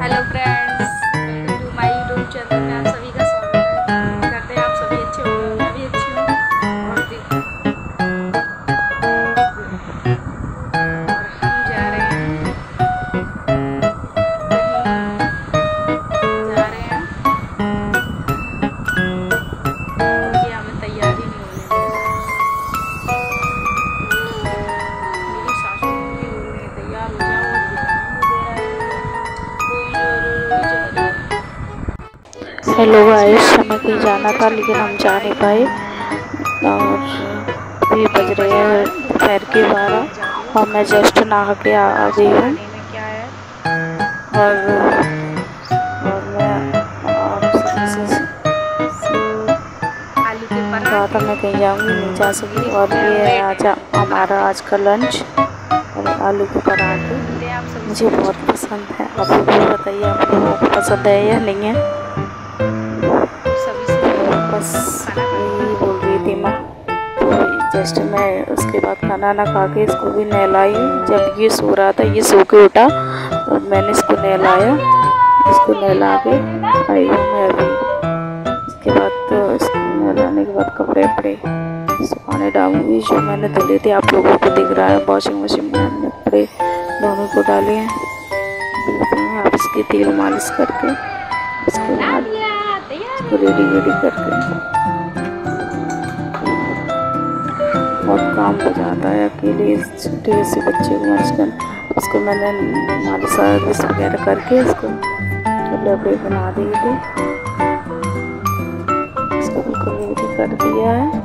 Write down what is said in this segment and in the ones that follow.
Hello friends, welcome to my YouTube channel में आप सभी का स्वागत है। करते हैं आप सभी अच्छे होंगे, मैं भी अच्छी हूँ। और देखो, और हम जा रहे हैं क्योंकि हमें तैयारी नहीं होने मेरी सासू भी बोल रही है तैयार हो जाओ, हेलो गाइस, हमें कहीं जाना था लेकिन हम जा नहीं पाए और अभी बज रहे हैं दोपहर के 12 और मैं जस्ट नहा के आ गई हूँ। और मैं रात मैं कहीं जाऊँगी, नहीं जा सकी। और ये है आज हमारा आज का लंच, और आलू के पराठे मुझे बहुत पसंद है। आप लोग बताइए आप लोगों को पसंद है या नहीं है। बस यही बोल रही थी मैं। तो जस्ट मैं उसके बाद खाना ना खा के इसको भी नहलाई। जब ये सो रहा था, ये सो के उठा तो मैंने इसको नहलाया। इसको नहला के आई हूँ मैं अभी। इसके बाद तो इसको नहलाने के बाद कपड़े वपड़े सुखाने डालूंगी जो मैंने धुले थे। आप लोगों को दिख रहा है वॉशिंग मशीन में हमने कपड़े दोनों को डाले हैं। आप इसकी तेल मालिश करके उसके बाद इसको रेडी करके बहुत काम हो जाता है अकेले छोटे से बच्चे को आजकल। उसको मैंने मालिश वगैरह करके इसको कपड़े वपड़े बना दिए थे। इसको बिल्कुल रेडी कर दिया है।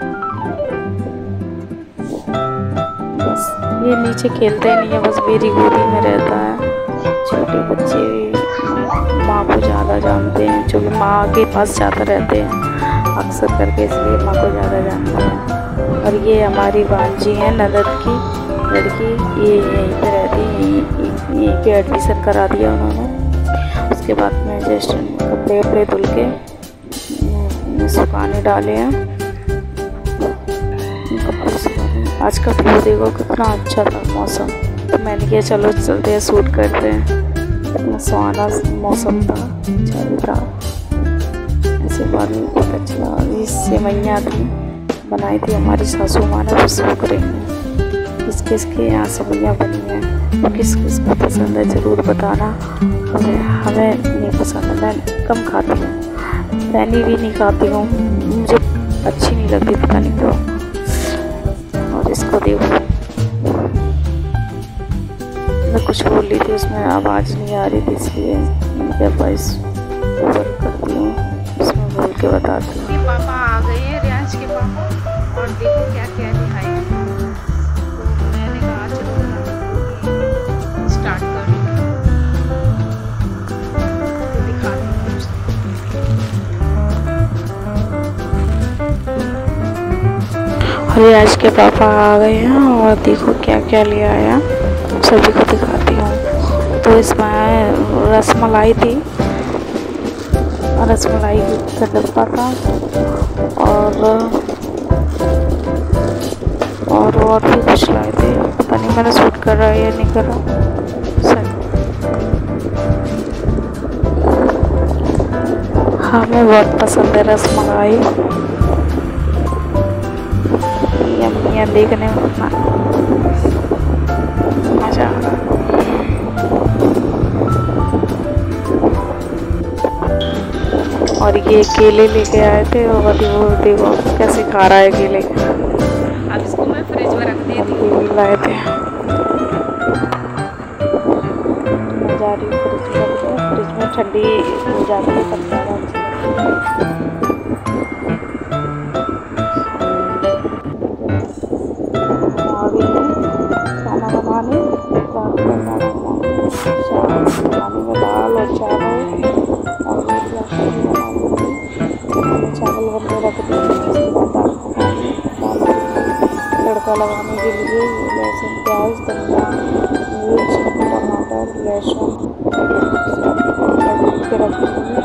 बस ये नीचे खेलते नहीं है, बस मेरी गोदी में रहता है। छोटे बच्चे माँ को ज़्यादा जानते हैं, जो कि माँ के पास ज़्यादा रहते हैं अक्सर करके, इसलिए माँ को ज़्यादा जानते हैं। और ये हमारी भांजी है ननद की लड़की, ये यहीं पे रहती है, यहीं पे एडमिशन करा दिया उन्होंने। उसके बाद में जस्ट कपड़े वपड़े धुल के सुखाने डाले हैं। आज का व्यू देखो कितना अच्छा था मौसम, तो मैंने किया चलो चलते हैं शूट करते हैं। कितना सुहाना मौसम था, अच्छा था। ऐसे बादल बहुत अच्छा लगा। ये सेवइयाँ थी, बनाई थी हमारी सासू माँ ने, वो सूख रही हैं। किस किस के यहाँ सेवइयाँ बनी हैं, तो किस किस को पसंद है ज़रूर बताना। हमें नहीं पसंद है, मैं कम खाती हूँ, मैंने भी नहीं खाती हूँ, मुझे अच्छी नहीं लगती, पता नहीं क्यों। और इसको देखो, मैं कुछ बोल रही थी उसमें आवाज़ नहीं आ रही थी, इसलिए मैं वॉइस ओवर करती हूँ, उसमें बोल के बताती हूँ। पापा आ गए हैं, रियांश के पापा, और देखो क्या क्या दिखाई। तो मैंने कहा चलो स्टार्ट कर तो दिखा और रियांश के पापा आ गए हैं और देखो क्या क्या ले आया, सभी को दिखाती हूँ। तो इसमें रसमलाई थी, रसमलाई का डब्बा था, और भी कुछ लाए थे, पता नहीं मैंने शूट कर रहा है या नहीं कर रहा। हमें बहुत पसंद है रसमलाई, यम्मी देखने में मजा आ रहा है। और ये केले लेके आए थे, और वो देखो कैसे खा रहा है केले। अब इसको मैं फ्रिज में रख दी केले लाए थे, मैं जा रही हूँ फ्रिज में ठंडी हो जाती है तब ज़्यादा खाना बनाने में दाल और चावल और चावल बनने रख दिए। उसके बाद दाल पकाने तड़का लगाने के लिए लहसुन प्याज धनिया मिर्च टमाटर लहसुन सब के रख देंगे।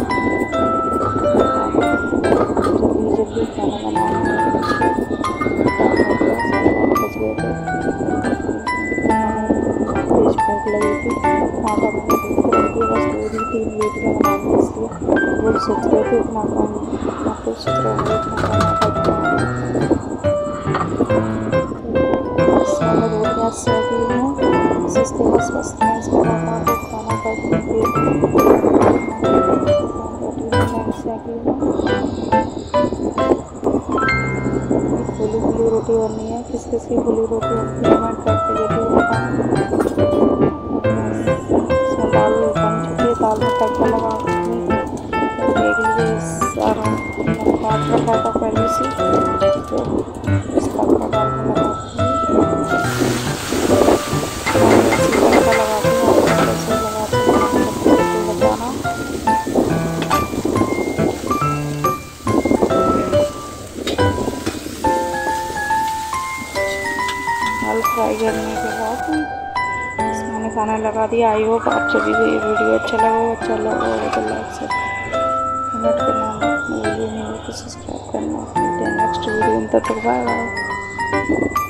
जल्दी खाना बनाने बच गए थे, तेज भूख लगी थी, थी, बस 2-3 रोटियाँ बनानी, इसलिए वो सोच रहे थे इतना कम, फिर सोच रहे होंगे इतना कम आता क्या है। बस मैंने रोटियाँ सेक ली हैं, इसके बस मैं इसको खाना करके रोटी मैंने सेक ली है। फुली फुली रोटी बननी है, किस किस की फुली रोटी बनती है कमेंट करके जरूर बताना। इसमें दाल बन चुकी है, दाल में तड़का लगा देख लीजिए। सारा काट रखा था पहले से, तो इस तड़का दाल में लगा तड़का लगा दी, ऐसे लगाते बताना। दाल फ्राई करने के बाद मैंने खाना लगा दिया। आई होप आप सभी को ये वीडियो अच्छा लगा हो तो लाइक कमेंट करना, वीडियो नहीं हो तो सब्सक्राइब करना। नेक्स्ट वीडियो में तब तक बाय बाय।